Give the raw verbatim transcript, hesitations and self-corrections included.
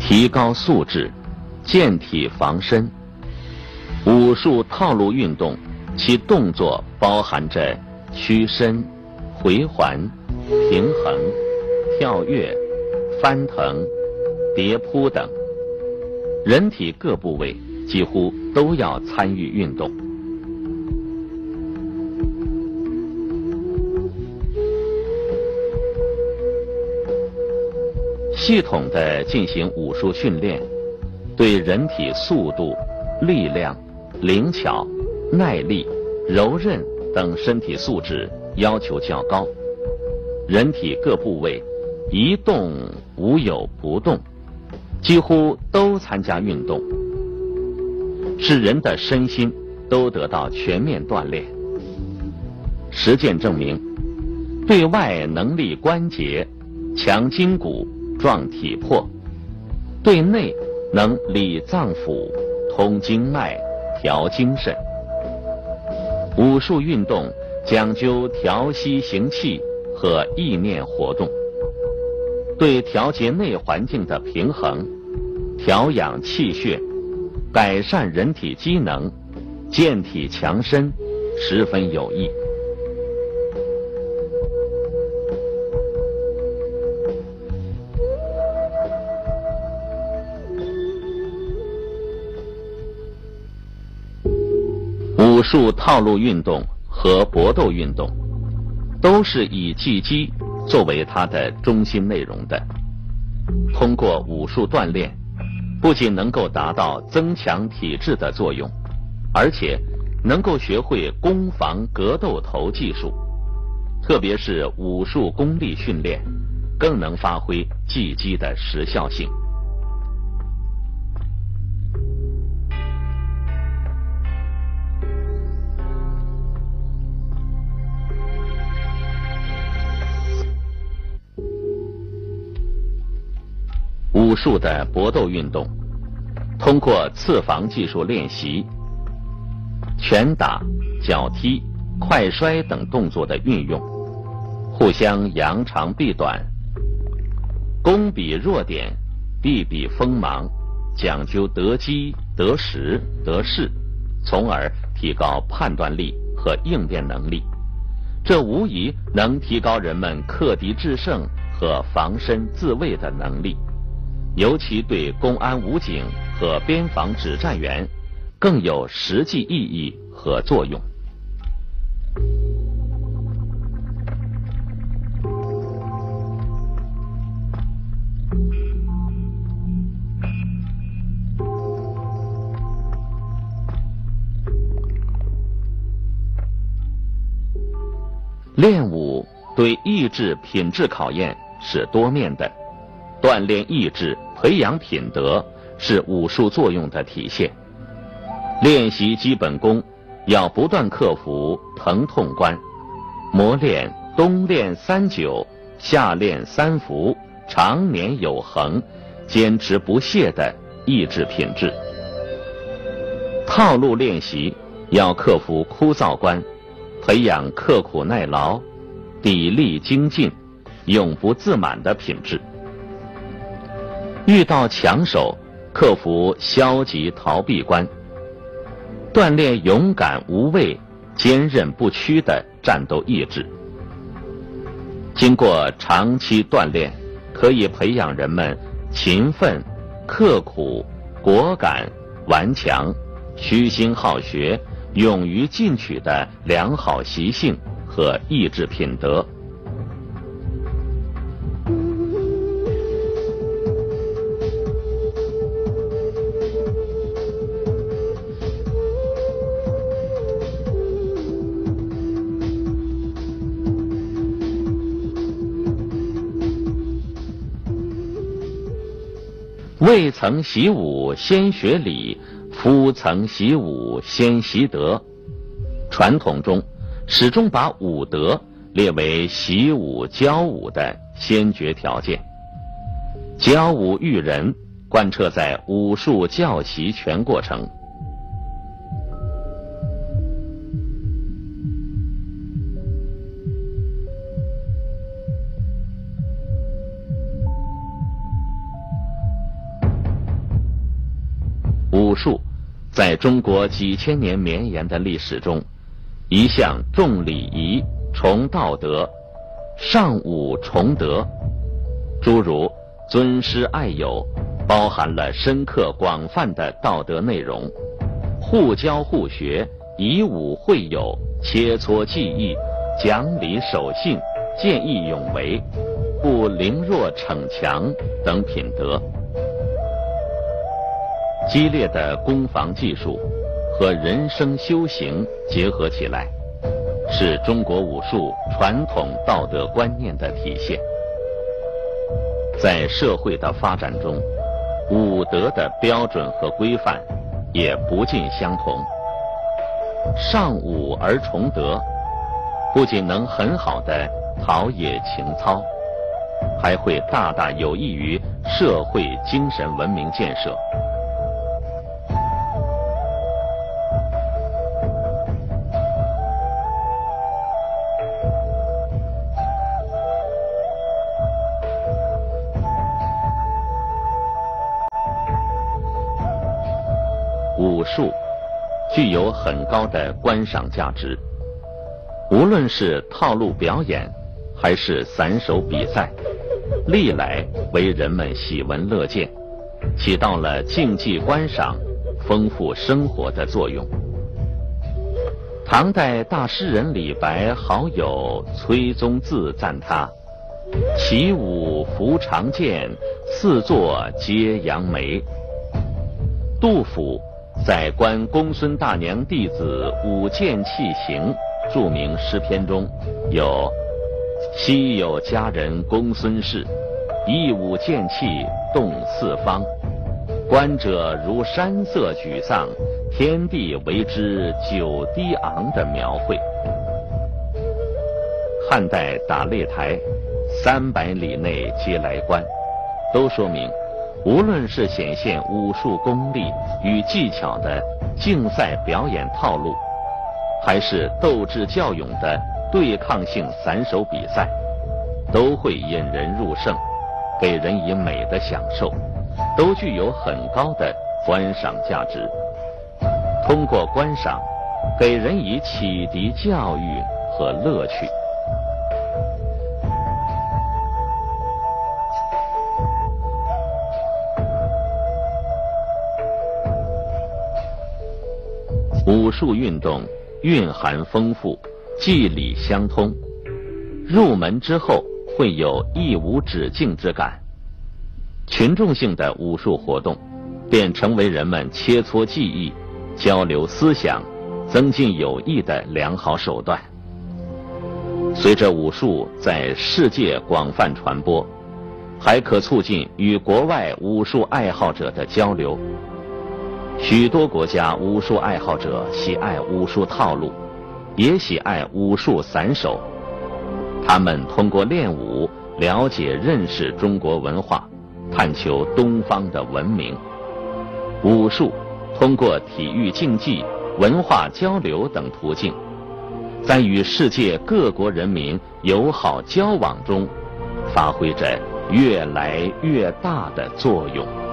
提高素质，健体防身。武术套路运动，其动作包含着屈身、回环、平衡、跳跃、翻腾、叠扑等，人体各部位几乎都要参与运动。系统地进行武术训练，对人体速度、力量、灵巧、耐力、柔韧等身体素质要求较高，人体各部位一动无有不动，几乎都参加运动，使人的身心都得到全面锻炼。实践证明，对外能力关节，强筋骨，壮体魄；对内能理脏腑，通经脉，调精神。武术运动讲究调息行气和意念活动，对调节内环境的平衡、调养气血、改善人体机能、健体强身十分有益。武术套路运动和搏斗运动都是以技击作为它的中心内容的。通过武术锻炼，不仅能够达到增强体质的作用，而且能够学会攻防格斗头技术，特别是武术功力训练，更能发挥技击的时效性。武术的搏斗运动，通过刺防技术练习、拳打、脚踢、快摔等动作的运用，互相扬长避短，攻比弱点，避比锋芒，讲究得机、得时、得势，从而提高判断力和应变能力。这无疑能提高人们克敌制胜和防身自卫的能力。尤其对公安武警和边防指战员更有实际意义和作用。练武对意志品质考验是多面的，锻炼意志、培养品德是武术作用的体现。练习基本功要不断克服疼痛关，磨练冬练三九，夏练三伏，常年有恒，坚持不懈的意志品质。套路练习要克服枯燥关，培养刻苦耐劳、砥砺精进、永不自满的品质。遇到强手，克服消极逃避关，锻炼勇敢无畏、坚韧不屈的战斗意志。经过长期锻炼，可以培养人们勤奋、刻苦、果敢、顽强、虚心好学、勇于进取的良好习性和意志品德。未曾习武先学礼，夫曾习武先习德。传统中始终把武德列为习武教武的先决条件，教武育人贯彻在武术教习全过程。 武术在中国几千年绵延的历史中，一向重礼仪、崇道德、尚武崇德，诸如尊师爱友，包含了深刻广泛的道德内容；互教互学、以武会友、切磋技艺、讲理守信、见义勇为、不凌弱逞强等品德。激烈的攻防技术和人生修行结合起来，是中国武术传统道德观念的体现。在社会的发展中，武德的标准和规范也不尽相同。尚武而崇德，不仅能很好的陶冶情操，还会大大有益于社会精神文明建设。武术具有很高的观赏价值，无论是套路表演还是散手比赛，历来为人们喜闻乐见，起到了竞技观赏、丰富生活的作用。唐代大诗人李白好友崔宗自赞他：其武弗常见，四座皆扬眉。杜甫在观公孙大娘弟子舞剑器行著名诗篇中有昔有佳人公孙氏，一舞剑器动四方，观者如山色沮丧，天地为之久低昂的描绘。汉代打擂台三百里内皆来观，都说明无论是显现武术功力与技巧的竞赛表演套路，还是斗智较勇的对抗性散手比赛，都会引人入胜，给人以美的享受，都具有很高的观赏价值。通过观赏，给人以启迪教育和乐趣。武术运动蕴含丰富，技理相通，入门之后会有一无止境之感。群众性的武术活动便成为人们切磋技艺、交流思想、增进友谊的良好手段。随着武术在世界广泛传播，还可促进与国外武术爱好者的交流。许多国家武术爱好者喜爱武术套路，也喜爱武术散手。他们通过练武了解认识中国文化，探求东方的文明。武术通过体育竞技、文化交流等途径，在与世界各国人民友好交往中，发挥着越来越大的作用。